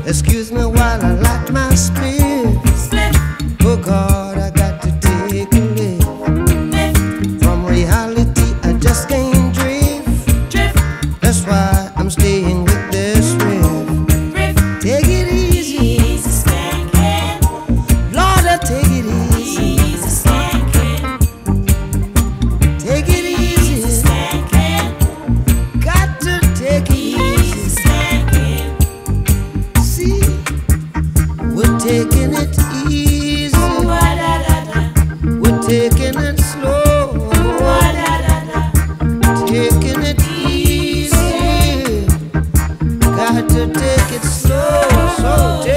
Excuse me while I light my spit. Oh God, I got to take a lift. From reality I just can't drift. That's why I'm staying with this riff. Take it easy, Lord, take it easy. Take it easy, got to take it easy. See, we're taking it easy, we're taking it slow, taking it easy, got to take it slow, so